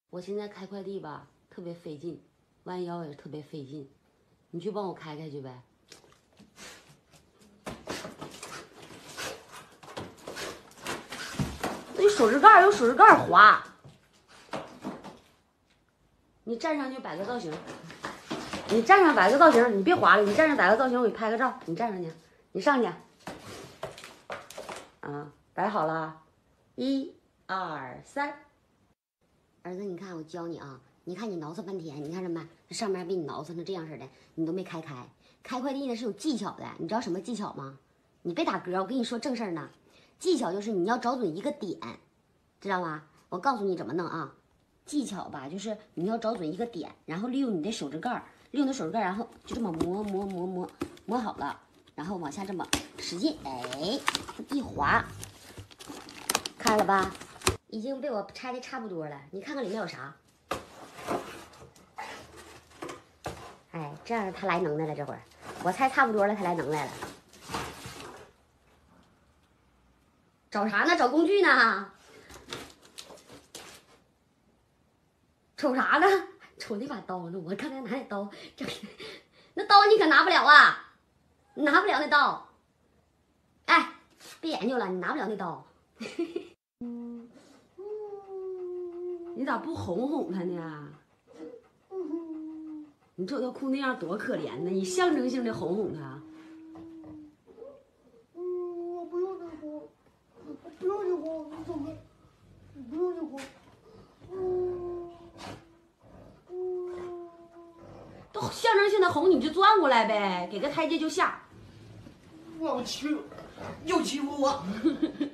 我现在开快递吧，特别费劲，弯腰也特别费劲，你去帮我开开去呗。那手指盖有手指盖滑，你站上去摆个造型，你站上摆个造型，你别滑了，你站上摆个造型，我给你拍个照。你站上去，你上去，啊，摆好了，1、2、3。儿子，你看我教你啊，你看你挠饬半天，你看着没？这上面被你挠饬成这样似的，你都没开开。开快递呢是有技巧的，你知道什么技巧吗？你别打嗝，我跟你说正事儿呢。技巧就是你要找准一个点，知道吗？我告诉你怎么弄啊。技巧吧，就是你要找准一个点，然后利用你的手指盖，然后就这么磨好了，然后往下这么使劲，哎，一划，开了吧？已经被我拆的差不多了，你看看里面有啥？哎，这样他来能耐了，这会儿我猜差不多了，他来能耐了。找啥呢？找工具呢？瞅啥呢？瞅那把刀呢？我刚才拿那刀，那刀你可拿不了啊！你拿不了那刀。哎，别研究了，你拿不了那刀。你咋不哄哄他呢？你瞅他哭那样多可怜呢！你象征性的哄哄他。 我不用你哄，我不用你哄，你走开，我不用你哄。 都象征性的哄你就转过来呗，给个台阶就下。 我欺负，又欺负我。